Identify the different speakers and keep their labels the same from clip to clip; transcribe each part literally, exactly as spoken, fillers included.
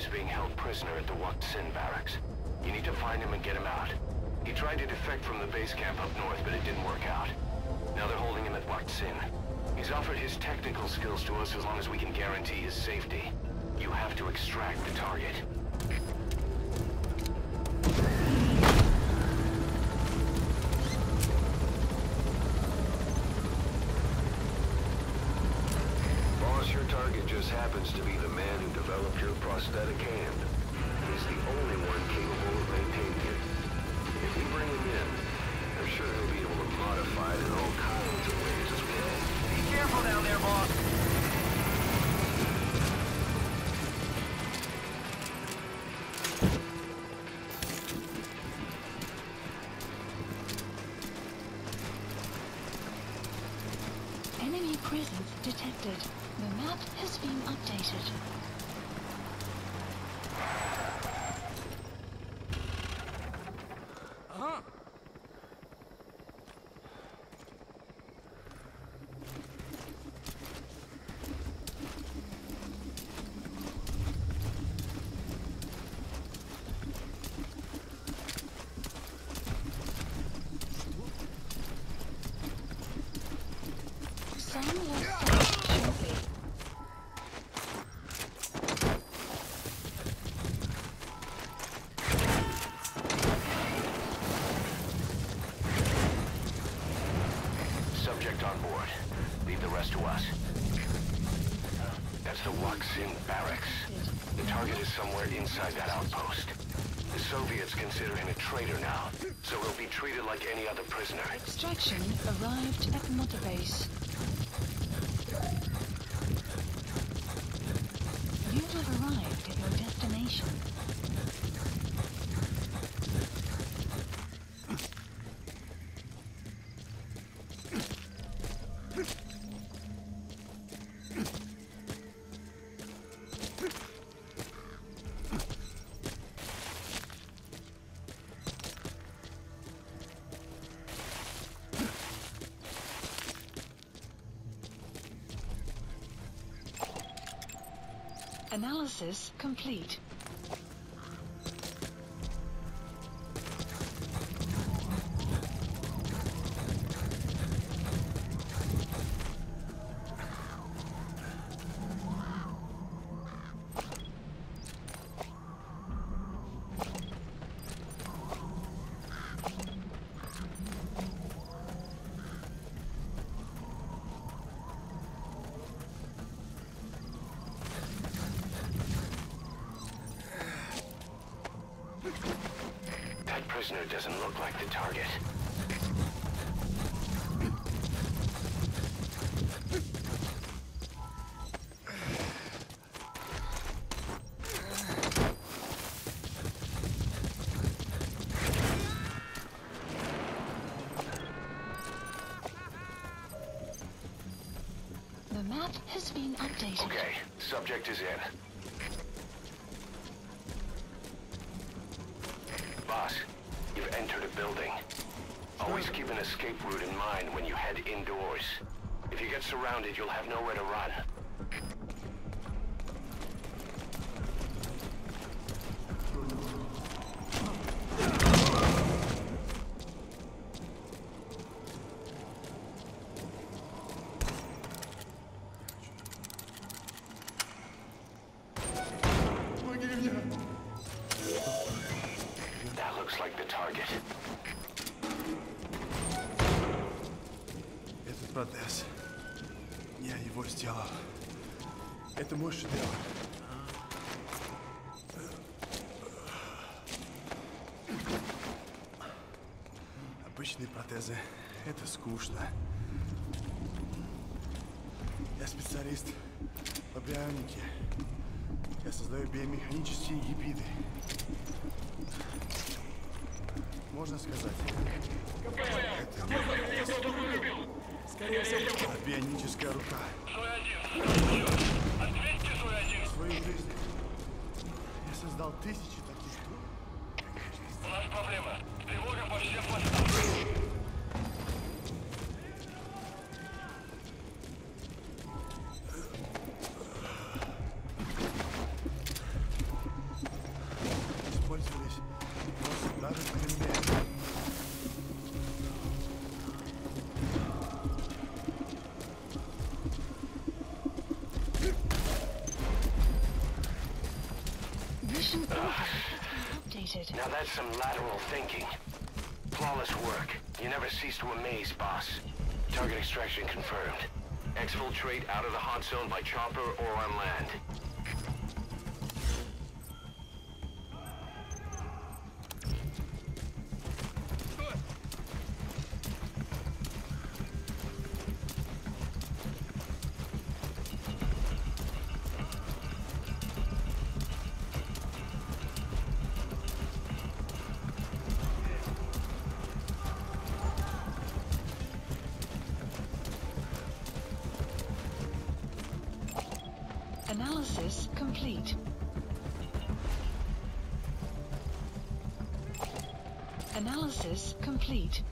Speaker 1: is being held prisoner at the Sin barracks. You need to find him and get him out. He tried to defect from the base camp up north, but it didn't work out. Now they're holding him at Sin. He's offered his technical skills to us as long as we can guarantee his safety. You have to extract the target.
Speaker 2: Your target just happens to be the man who developed your prosthetic hand. He's the only one capable of maintaining it. If we bring him in, I'm sure he'll be able to modify it in all kinds of ways as well.
Speaker 3: Be careful down there, boss!
Speaker 4: Enemy presence detected. The map has been updated.
Speaker 3: Huh?
Speaker 4: Some will start shortly.
Speaker 1: Subject on board. Leave the rest to us. That's the Sin barracks. The target is somewhere inside that outpost. The Soviets consider him a traitor now, so he'll be treated like any other prisoner.
Speaker 4: Extraction arrived at Mother Base. You have arrived at your destination. Analysis complete.
Speaker 1: That prisoner doesn't look like the target.
Speaker 4: The map has been updated.
Speaker 1: Okay, subject is in. Boss, you've entered a building. Always keep an escape route in mind when you head indoors. If you get surrounded, you'll have nowhere to run. That looks like the target.
Speaker 5: Этот протез. Я его сделал. Это мой шедевр. Обычные протезы — это скучно. Я специалист по бионике. Я создаю биомеханические гибриды. Можно сказать, это а бионическая рука. В своей жизни я создал тысячи таких.
Speaker 3: У нас проблема. Тревога по всем постам.
Speaker 4: activated.
Speaker 1: Now that's some lateral thinking. Flawless work. You never cease to amaze, boss. Target extraction confirmed. Exfiltrate out of the hot zone by chopper or on land.
Speaker 4: Analysis complete. Analysis complete.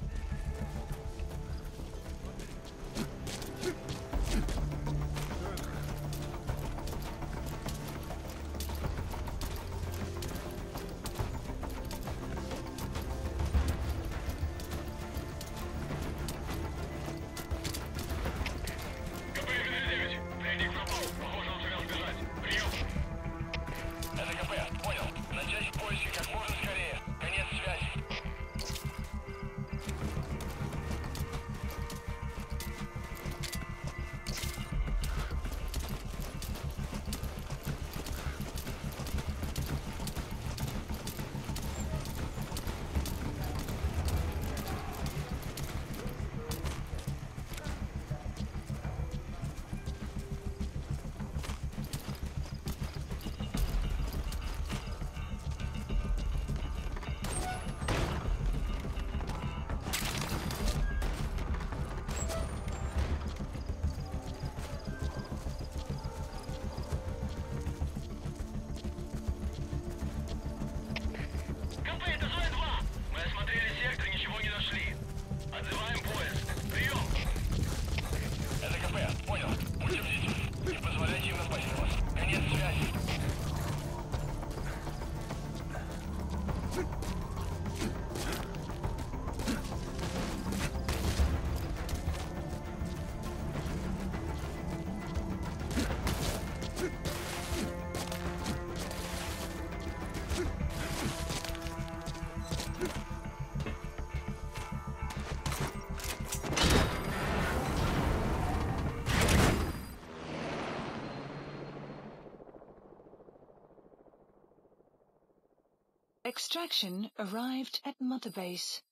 Speaker 4: Extraction arrived at Mother Base.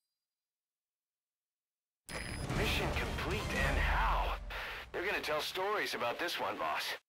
Speaker 1: Mission complete, and how? They're gonna tell stories about this one, boss.